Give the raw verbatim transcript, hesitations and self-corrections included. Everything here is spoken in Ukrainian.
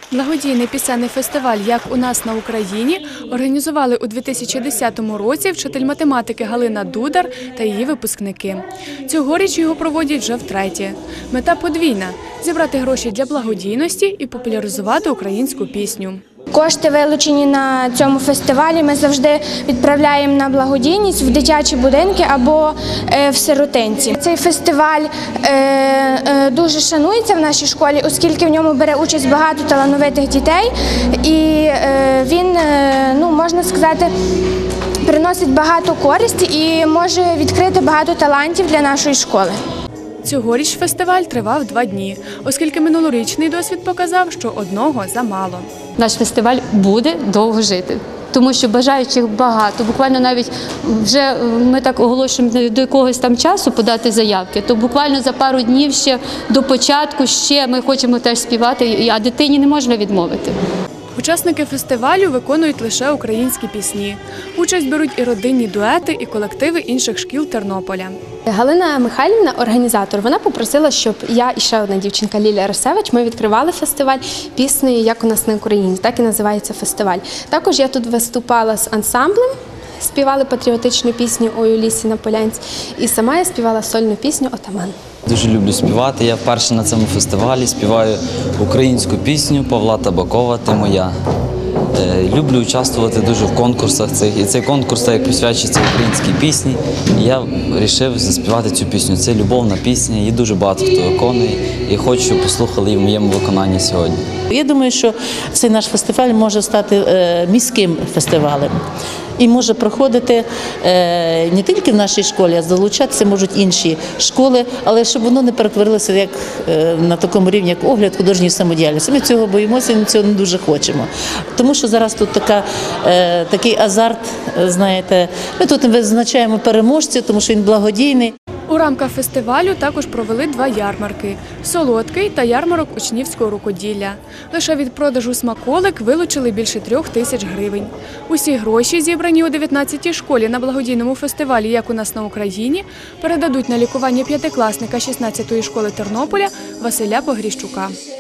Благодійний пісенний фестиваль «Як у нас на Україні» організували у дві тисячі десятому році вчитель математики Галина Дудар та її випускники. Цьогоріч його проводять вже втретє. Мета подвійна – зібрати гроші для благодійності і популяризувати українську пісню. Кошти, вилучені на цьому фестивалі, ми завжди відправляємо на благодійність в дитячі будинки або в сиротинці. Цей фестиваль дуже шанується в нашій школі, оскільки в ньому бере участь багато талановитих дітей, і він, ну, можна сказати, приносить багато користі і може відкрити багато талантів для нашої школи. Цьогоріч фестиваль тривав два дні, оскільки минулорічний досвід показав, що одного замало. Наш фестиваль буде довго жити, тому що бажаючих багато. Буквально навіть вже ми так оголошуємо до якогось там часу подати заявки, то буквально за пару днів ще до початку ще ми хочемо теж співати, а дитині не можна відмовити. Учасники фестивалю виконують лише українські пісні. Участь беруть і родинні дуети, і колективи інших шкіл Тернополя. Галина Михайлівна, організатор, вона попросила, щоб я і ще одна дівчинка Лілія Росевич, ми відкривали фестиваль піснею «Як у нас на Україні», так і називається фестиваль. Також я тут виступала з ансамблем, співали патріотичну пісню «Ой у лісі на полянці», і сама я співала сольну пісню «Отаман». Дуже люблю співати. Я вперше на цьому фестивалі співаю українську пісню Павла Табакова «Ти моя». Люблю участвувати дуже в конкурсах цих, і цей конкурс так присвячується українській пісні. І я вирішив заспівати цю пісню. Це любовна пісня, її дуже багато хто виконує, і хочу, щоб послухали її в моєму виконанні сьогодні. Я думаю, що цей наш фестиваль може стати міським фестивалем. І може проходити не тільки в нашій школі, а залучатися можуть інші школи, але щоб воно не перетворилося як на такому рівні, як огляд художньої самодіяльності. Ми цього боїмося, ми цього не дуже хочемо. Тому що зараз тут така, такий азарт, знаєте, ми тут визначаємо переможця, тому що він благодійний. У рамках фестивалю також провели два ярмарки – солодкий та ярмарок учнівського рукоділля. Лише від продажу смаколик вилучили більше трьох тисяч гривень. Усі гроші, зібрані у дев'ятнадцятій школі на благодійному фестивалі «Як у нас на Україні», передадуть на лікування п'ятикласника шістнадцятої школи Тернополя Василя Погріщука.